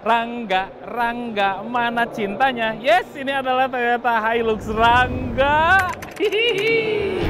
Rangga, Rangga, mana cintanya? Yes, ini adalah Toyota Hilux Rangga. Hihihi.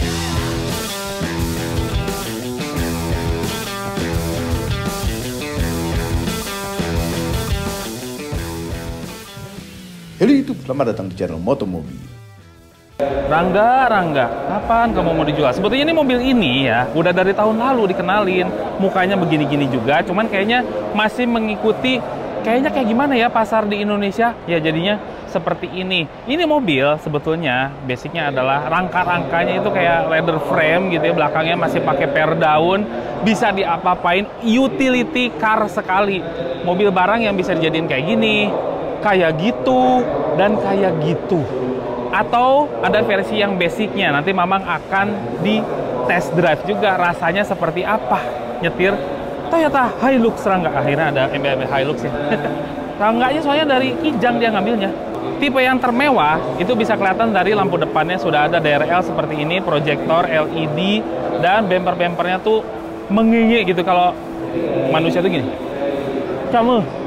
Halo YouTube, selamat datang di channel Motomobi. Rangga, Rangga, kapan kamu mau dijual? Sebetulnya ini mobil ini ya, udah dari tahun lalu dikenalin. Mukanya begini-gini juga, cuman kayaknya masih mengikuti, kayaknya kayak gimana ya pasar di Indonesia. Ya jadinya seperti ini. Ini mobil sebetulnya, basicnya adalah rangka-rangkanya itu kayak leather frame gitu ya. Belakangnya masih pakai per daun, bisa diapa-apain, utility car sekali. Mobil barang yang bisa dijadiin kayak gini, kayak gitu, dan kayak gitu. Atau ada versi yang basicnya, nanti Mamang akan di test drive juga rasanya seperti apa nyetir Toyota Hilux Rangga. Akhirnya ada MB Hilux ya. Rangganya soalnya dari Kijang dia ngambilnya. Tipe yang termewah itu bisa kelihatan dari lampu depannya sudah ada DRL seperti ini, proyektor LED, dan bumper-bumpernya tuh mengingi gitu. Kalau manusia tuh gini, kamu.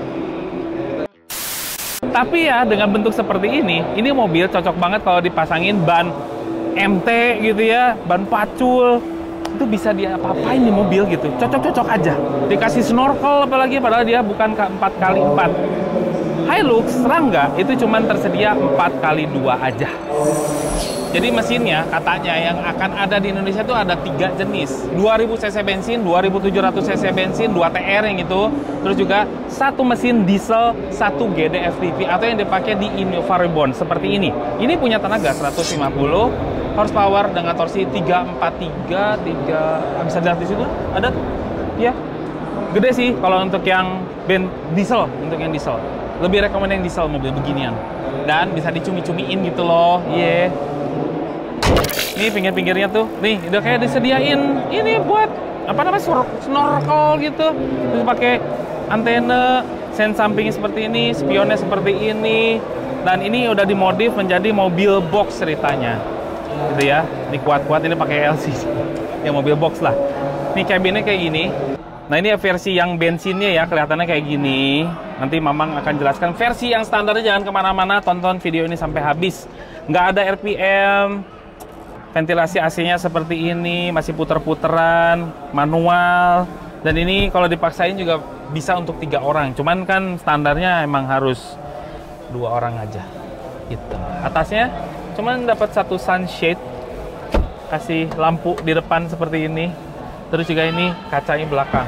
Tapi ya dengan bentuk seperti ini mobil cocok banget kalau dipasangin ban MT gitu ya, ban pacul. Itu bisa diapa-apain di mobil gitu, cocok-cocok aja. Dikasih snorkel apalagi, padahal dia bukan 4x4. Hilux Rangga itu cuman tersedia 4x2 aja. Jadi mesinnya katanya yang akan ada di Indonesia itu ada 3 jenis. 2000 cc bensin, 2700 cc bensin, 2 TR yang itu. Terus juga satu mesin diesel, 1 GDF-TP atau yang dipakai di Innova Reborn seperti ini. Ini punya tenaga 150 horsepower dengan torsi 343, bisa dilihat di situ ada tuh. Ya. Gede sih kalau untuk yang diesel, untuk yang diesel. Lebih rekomend yang diesel mobil beginian. Dan bisa dicumi-cumiin gitu loh. Iya. Yeah. Ini pinggir-pinggirnya tuh, nih udah kayak disediain ini buat apa namanya snorkel gitu. Terus pakai antena, sen sampingnya seperti ini, spionnya seperti ini, dan ini udah dimodif menjadi mobil box ceritanya, gitu ya. Ini kuat-kuat, ini pakai LCD, ya mobil box lah. Ini cabinnya kayak gini. Nah ini versi yang bensinnya ya, kelihatannya kayak gini. Nanti Mamang akan jelaskan versi yang standarnya, jangan kemana-mana, tonton video ini sampai habis. Nggak ada RPM, ventilasi AC-nya seperti ini, masih puter-puteran, manual. Dan ini kalau dipaksain juga bisa untuk 3 orang. Cuman kan standarnya emang harus 2 orang aja. Gitu. Atasnya cuman dapat 1 sunshade, kasih lampu di depan seperti ini. Terus juga ini kacanya belakang.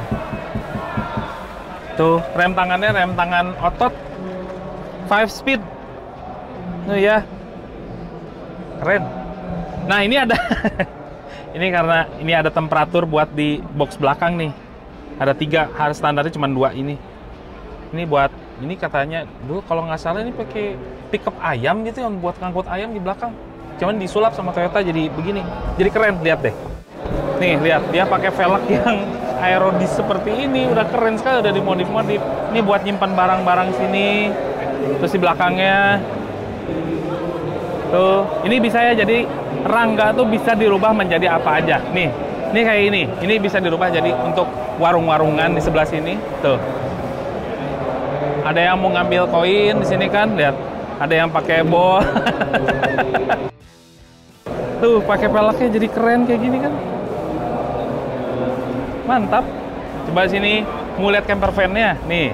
Tuh, rem tangannya rem tangan otot 5 speed. Tuh ya. Keren. Nah, ini ada ini karena ini ada temperatur buat di box belakang nih. Ada 3, harus standarnya cuma 2 ini. Ini buat ini katanya dulu kalau nggak salah ini pakai pickup ayam gitu yang buat ngangkut ayam di belakang. Cuman disulap sama Toyota jadi begini. Jadi keren, lihat deh. Nih, lihat, dia pakai velg yang aerodis seperti ini, udah keren sekali, udah dimodif-modif. Ini buat nyimpan barang-barang sini. Terus di belakangnya tuh, ini bisa ya, jadi Rangga tuh bisa dirubah menjadi apa aja. Nih kayak ini bisa dirubah jadi untuk warung-warungan di sebelah sini. Tuh. Ada yang mau ngambil koin di sini kan, lihat. Ada yang pakai bol. Tuh, pakai velgnya jadi keren kayak gini kan. Mantap. Coba sini mau lihat camper van-nya nih.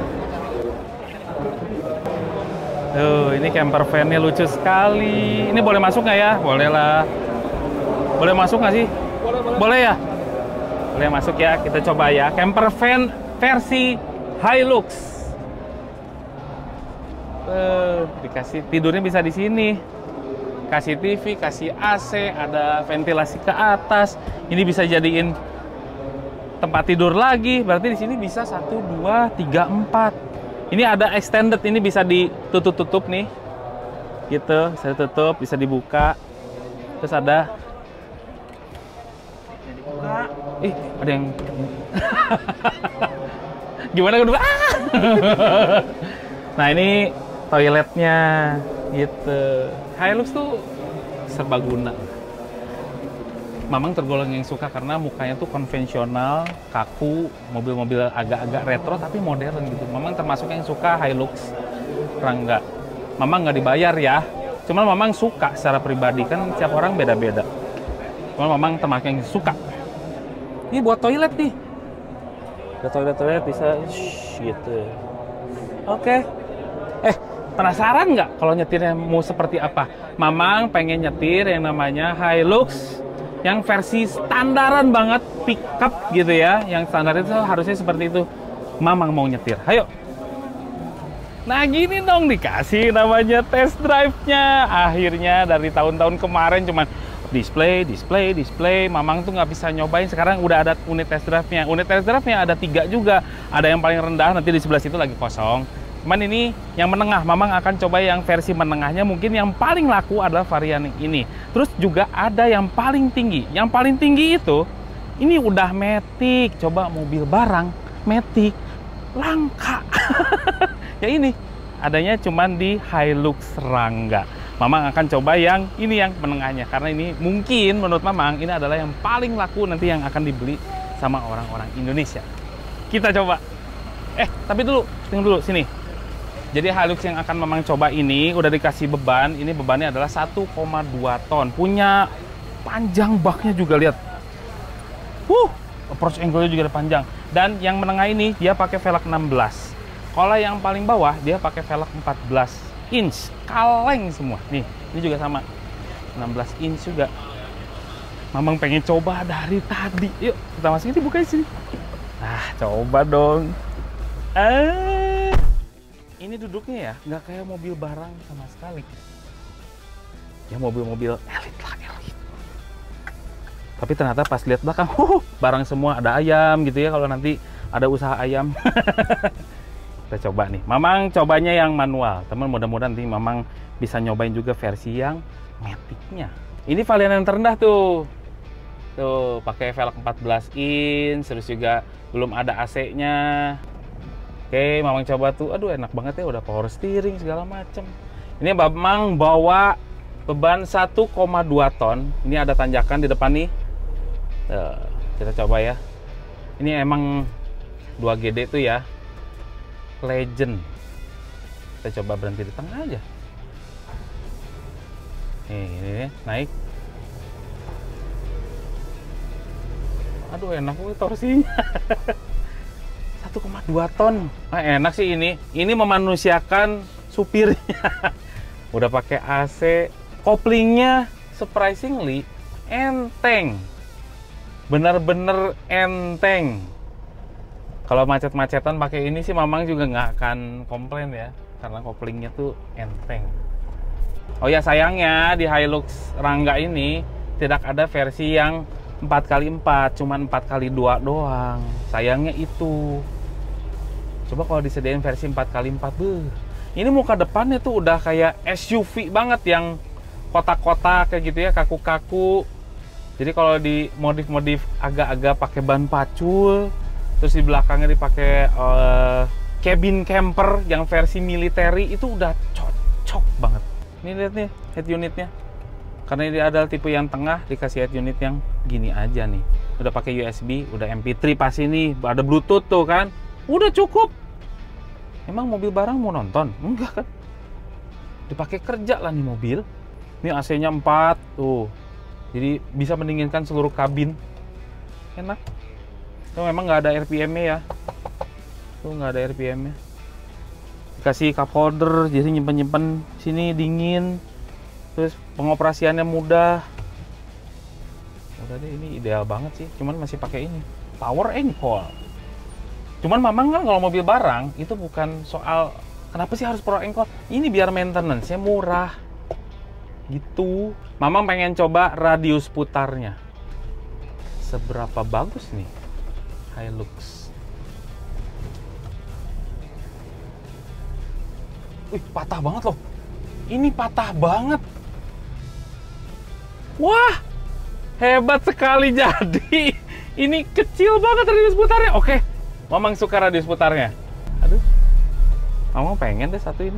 Tuh, ini camper van-nya lucu sekali. Ini boleh masuk nggak ya? Boleh lah. Boleh masuk nggak sih? Boleh ya? Boleh masuk ya. Kita coba ya. Camper van versi Hilux. Dikasih tidurnya bisa di sini. Kasih TV, kasih AC, ada ventilasi ke atas. Ini bisa jadiin tempat tidur lagi, berarti di sini bisa 1, 2, 3, 4. Ini ada extended, ini bisa ditutup-tutup nih, gitu, bisa ditutup, bisa dibuka. Terus ada, dibuka. Ada yang, gimana gue buka? Nah ini toiletnya, gitu. Hilux tuh serbaguna. Mamang tergolong yang suka karena mukanya tuh konvensional, kaku, mobil-mobil agak-agak retro tapi modern gitu. Mamang termasuk yang suka Hilux Rangga. Mamang nggak dibayar ya, cuman Mamang suka secara pribadi, kan setiap orang beda-beda. Cuman Mamang termasuk yang suka. Ini buat toilet nih. Ada toilet bisa gitu. Oke. Penasaran nggak kalau nyetirnya mau seperti apa? Mamang pengen nyetir yang namanya Hilux yang versi standaran banget, pickup gitu ya. Yang standar itu harusnya seperti itu. Mamang mau nyetir. Ayo. Nah gini dong, dikasih namanya test drive-nya. Akhirnya dari tahun-tahun kemarin cuman display. Mamang tuh nggak bisa nyobain. Sekarang udah ada unit test drive-nya. Unit test drive-nya ada 3 juga. Ada yang paling rendah, nanti di sebelah situ lagi kosong. Cuman ini yang menengah, Mamang akan coba yang versi menengahnya. Mungkin yang paling laku adalah varian ini. Terus juga ada yang paling tinggi. Yang paling tinggi itu, ini udah Matic. Coba mobil barang, Matic, langka. Ya ini, adanya cuman di Hilux Rangga. Mamang akan coba yang ini, yang menengahnya. Karena ini mungkin menurut Mamang, ini adalah yang paling laku nanti yang akan dibeli sama orang-orang Indonesia. Kita coba. Tapi tunggu dulu, sini. Jadi Hilux yang akan Mamang coba ini udah dikasih beban. Ini bebannya adalah 1,2 ton. Punya panjang baknya juga, lihat. Approach angle-nya juga ada panjang. Dan yang menengah ini dia pakai velg 16. Kalau yang paling bawah dia pakai velg 14 inch. Kaleng semua. Nih, ini juga sama. 16 inch juga. Mamang pengen coba dari tadi. Yuk, kita masukin, dibuka di sini. Nah, coba dong. Ini duduknya ya, nggak kayak mobil barang sama sekali. Ya mobil-mobil elit lah, elit. Tapi ternyata pas lihat belakang, barang semua, ada ayam gitu ya, kalau nanti ada usaha ayam. Kita coba nih. Mamang cobanya yang manual. Teman, mudah-mudahan nanti Mamang bisa nyobain juga versi yang Matic-nya. Ini varian yang terendah tuh. Tuh, pakai velg 14 inch, terus juga belum ada AC-nya. Oke, Mamang coba tuh. Aduh, enak banget ya, udah power steering segala macem. Ini Mamang bawa beban 1,2 ton. Ini ada tanjakan di depan nih. Kita coba ya. Ini emang 2GD tuh ya. Legend. Kita coba berhenti di tengah aja. Ini naik. Aduh, enak banget torsinya. 1,2 ton. Enak sih ini. Ini memanusiakan supirnya. Udah pakai AC. Koplingnya surprisingly enteng. Bener-bener enteng. Kalau macet-macetan pakai ini sih Mamang juga nggak akan komplain ya. Karena koplingnya tuh enteng. Oh ya, sayangnya di Hilux Rangga ini tidak ada versi yang 4x4, cuman 4x2 doang. Sayangnya itu. Coba kalau disediain versi 4x4, ini muka depannya tuh udah kayak SUV banget, yang kotak-kotak kayak gitu ya, kaku-kaku. Jadi kalau di modif-modif agak-agak pakai ban pacul, terus di belakangnya dipakai cabin camper yang versi military, itu udah cocok banget. Ini lihat nih head unitnya. Karena ini adalah tipe yang tengah, dikasih head unit yang gini aja nih. Udah pakai USB, udah MP3 pas ini, ada Bluetooth tuh kan. Udah cukup. Emang mobil barang mau nonton? Enggak kan? Dipakai kerja lah nih mobil. Ini AC-nya 4 tuh. Jadi bisa mendinginkan seluruh kabin. Enak. Tuh memang nggak ada RPM-nya ya. Tuh nggak ada RPM-nya. Dikasih cup holder, jadi nyimpen-nyimpen sini dingin. Terus pengoperasiannya mudah. Udah deh, ini ideal banget sih. Cuman masih pakai ini, power ankle. Cuman Mamang kan kalau mobil barang itu bukan soal kenapa sih harus power ankle. Ini biar maintenance-nya murah. Gitu. Mamang pengen coba radius putarnya. Seberapa bagus nih Hilux. Wih, patah banget loh. Ini patah banget. Wah, hebat sekali. Jadi ini kecil banget radius putarnya. Oke, Mamang suka radius putarnya. Aduh, Mamang pengen deh satu ini.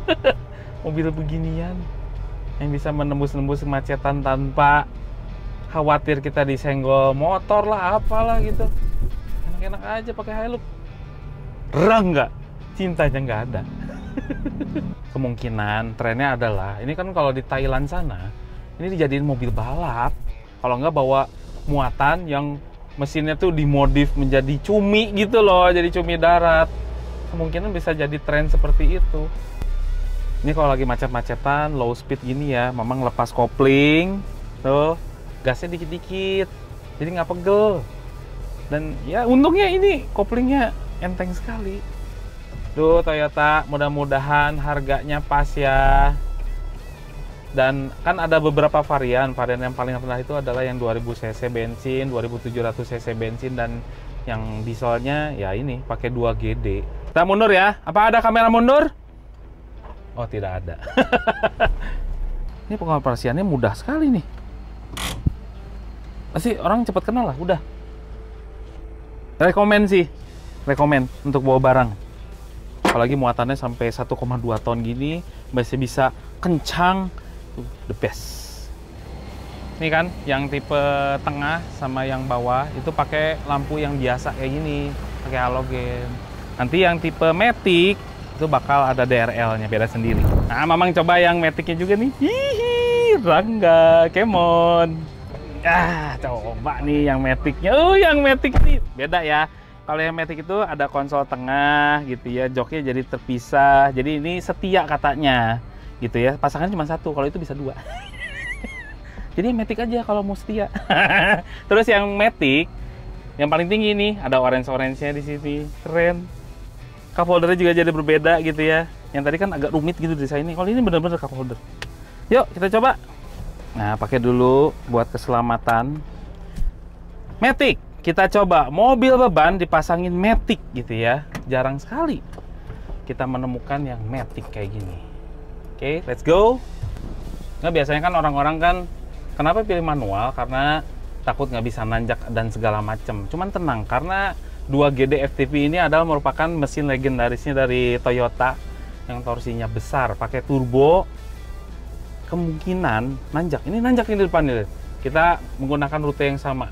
Mobil beginian yang bisa menembus-nembus kemacetan tanpa khawatir kita disenggol motor lah, apalah gitu. Enak-enak aja pakai Hilux. Rang nggak? Cintanya nggak ada. Kemungkinan trennya adalah, ini kan kalau di Thailand sana, ini dijadiin mobil balap. Kalau nggak bawa muatan yang mesinnya tuh dimodif menjadi cumi gitu loh, jadi cumi darat. Kemungkinan bisa jadi tren seperti itu. Ini kalau lagi macet-macetan, low speed gini ya, Mamang lepas kopling, tuh gasnya dikit-dikit, jadi nggak pegel. Dan ya untungnya ini koplingnya enteng sekali. Duh Toyota, mudah-mudahan harganya pas ya. Dan kan ada beberapa varian yang paling rendah itu adalah yang 2000 cc bensin, 2700 cc bensin, dan yang dieselnya ya ini pakai 2 GD. Kita mundur ya. Apa ada kamera mundur? Oh, tidak ada. Ini pengoperasiannya mudah sekali nih. Pasti orang cepat kenal lah, udah. Rekomen sih. Rekomen untuk bawa barang. Apalagi muatannya sampai 1,2 ton gini, masih bisa kencang, the best. Ini kan yang tipe tengah sama yang bawah itu pakai lampu yang biasa kayak gini, pakai halogen. Nanti yang tipe Matic itu bakal ada DRL-nya beda sendiri. Nah, Mamang coba yang Matic-nya juga nih. Hihi, Rangga, Kemon. Coba nih yang Matic-nya. Oh, yang Matic nih beda ya. Kalau yang Matic itu ada konsol tengah gitu ya, joknya jadi terpisah. Jadi ini setia katanya gitu ya. Pasangannya cuma satu, kalau itu bisa 2. Jadi Matic aja kalau mau setia. Terus yang Matic yang paling tinggi nih, ada orange-nya di sini. Keren. Cup holdernya juga jadi berbeda gitu ya. Yang tadi kan agak rumit gitu desainnya. Kalau ini bener-bener cup holder. Yuk, kita coba. Nah, pakai dulu buat keselamatan. Matic. Kita coba mobil beban dipasangin Matic gitu ya. Jarang sekali kita menemukan yang Matic kayak gini. Oke, let's go. Nah, biasanya kan orang-orang kan kenapa pilih manual? Karena takut nggak bisa nanjak dan segala macem. Cuman tenang, karena 2GD FTV ini adalah merupakan mesin legendarisnya dari Toyota yang torsinya besar, pakai turbo. Kemungkinan nanjak. Ini nanjak ini di depan nih. Kita menggunakan rute yang sama.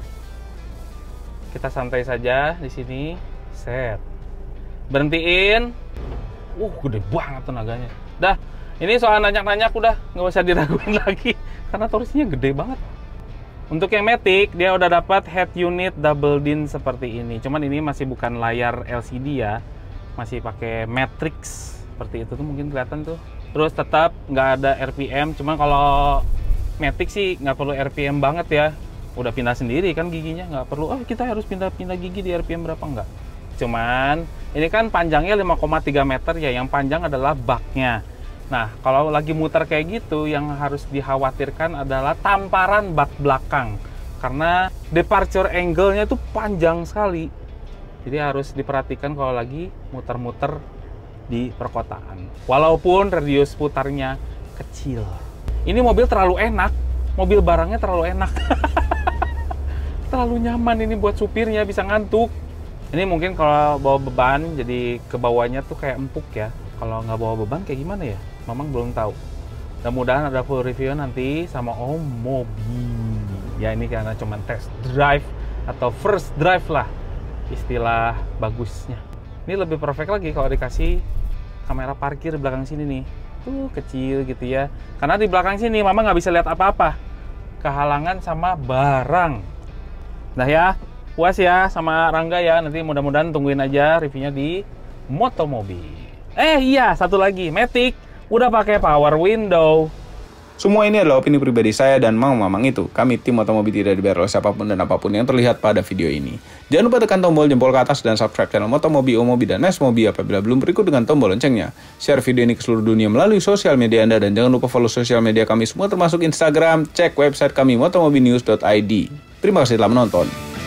Kita santai saja di sini, set, berhentiin. Gede banget tenaganya. Dah, ini soal nanjak-nanjak udah nggak usah diraguin lagi, karena torsinya gede banget. Untuk yang Matic, dia udah dapat head unit double din seperti ini. Cuman ini masih bukan layar LCD ya, masih pakai matrix seperti itu tuh, mungkin kelihatan tuh. Terus tetap nggak ada RPM. Cuman kalau Matic sih nggak perlu RPM banget ya. Udah pindah sendiri kan giginya, nggak perlu kita harus pindah-pindah gigi di RPM berapa, enggak. Cuman ini kan panjangnya 5,3 meter ya, yang panjang adalah baknya. Nah, kalau lagi muter kayak gitu, yang harus dikhawatirkan adalah tamparan bak belakang, karena departure angle-nya itu panjang sekali. Jadi harus diperhatikan kalau lagi muter-muter di perkotaan, walaupun radius putarnya kecil. Ini mobil terlalu enak, mobil barangnya terlalu enak. Terlalu nyaman ini buat supirnya, bisa ngantuk. Ini mungkin kalau bawa beban jadi ke bawahnya tuh kayak empuk ya. Kalau nggak bawa beban kayak gimana ya? Mamang belum tahu. Mudah-mudahan ada full review nanti sama Om Mobi. Ya ini karena cuma test drive atau first drive lah istilah bagusnya. Ini lebih perfect lagi kalau dikasih kamera parkir di belakang sini nih. Tuh kecil gitu ya. Karena di belakang sini Mama nggak bisa lihat apa-apa. Kehalangan sama barang. Nah ya, puas ya sama Rangga ya. Nanti mudah-mudahan tungguin aja reviewnya di Motomobi. Iya, satu lagi, Matic udah pakai power window. Semua ini adalah opini pribadi saya dan Mamang itu. Kami tim Motomobi tidak dibayar oleh siapapun dan apapun yang terlihat pada video ini. Jangan lupa tekan tombol jempol ke atas dan subscribe channel Motomobi, Omobi, dan Mesmobi apabila belum berikut dengan tombol loncengnya. Share video ini ke seluruh dunia melalui sosial media Anda dan jangan lupa follow sosial media kami semua termasuk Instagram. Cek website kami motomobinews.id. Terima kasih telah menonton.